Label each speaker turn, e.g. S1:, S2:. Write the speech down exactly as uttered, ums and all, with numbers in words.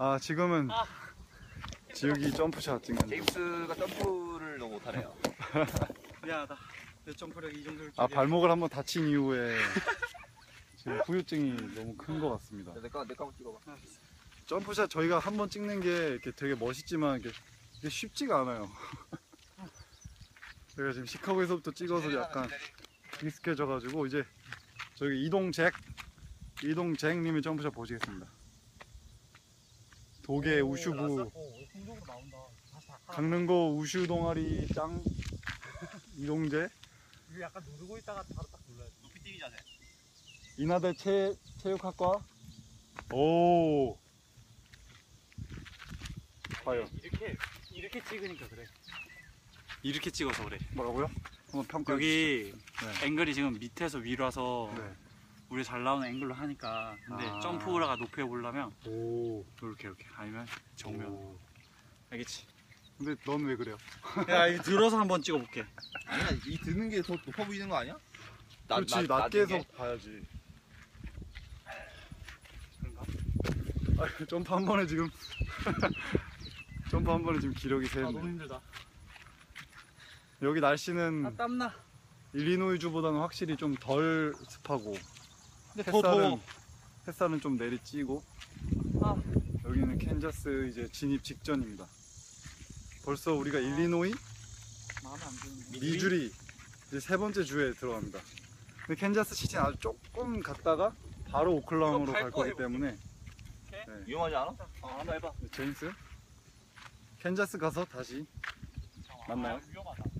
S1: 아 지금은
S2: 아.
S1: 지욱이 점프샷 찍는 중.
S3: 제임스가 점프를 너무 못하네요.
S2: 미안하다. 내 점프력 이 정도일
S1: 아
S2: 줄이야.
S1: 발목을 한번 다친 이후에 지금 후유증이 너무 큰 것 같습니다.
S3: 내거 내거 한번 찍어봐.
S1: 점프샷 저희가 한번 찍는 게 이렇게 되게 멋있지만 이게, 이게 쉽지가 않아요. 제가 지금 시카고에서부터 찍어서 약간 익숙해져가지고 이제 저기 이동잭 이동잭님의 점프샷 보시겠습니다. 도계 우슈부
S2: 공중으로 나온다. 다시 다 깔아.
S1: 강릉고 우슈 동아리 짱 이동재
S2: 이거 약간 누르고 있다가 바로 딱 눌러야 돼.
S3: 높이 뛰기 자세.
S1: 인하대 체, 체육학과 오 과연
S2: 이렇게 이렇게 찍으니까 그래. 이렇게 찍어서 그래.
S1: 뭐라고요? 한번 평가
S2: 여기
S1: 네.
S2: 앵글이 지금 밑에서 위로 와서
S1: 네.
S2: 우리 잘 나오는 앵글로 하니까. 근데
S1: 아.
S2: 점프가 높이 오려면
S1: 오
S2: 이렇게 이렇게 아니면 정면.
S1: 오.
S2: 알겠지?
S1: 근데 넌 왜 그래요?
S2: 야 이거 들어서 한번 찍어볼게.
S3: 아니야, 이 드는 게 더 높아 보이는 거 아니야? 나-
S1: 그렇지
S3: 나-
S1: 낮게
S3: 낮은
S1: 해서
S3: 게?
S1: 봐야지.
S2: 그런가?
S1: 아, 점프 한 번에 지금 점프 한 번에 지금 기력이
S2: 아 너무
S1: 새네.
S2: 힘들다.
S1: 여기 날씨는
S2: 아 땀나.
S1: 일리노이주보다는 확실히 좀 덜 습하고
S2: 근데 더 더워.
S1: 햇살은 햇살은 좀 내리쬐고
S2: 아.
S1: 여기는 캔자스 이제 진입 직전입니다. 벌써 우리가 일리노이,
S2: 마음에 안 드는데.
S1: 미주리 이제 세 번째 주에 들어갑니다. 근데 캔자스 시티는 아주 조금 갔다가 바로 오클라호마로
S2: 이거 갈
S1: 갈 거기
S2: 거예요.
S1: 때문에
S3: 위험하지 않아?
S2: 어 한번 해봐.
S1: 제임스 캔자스 가서 다시 만나요?
S2: 아, 위험하다.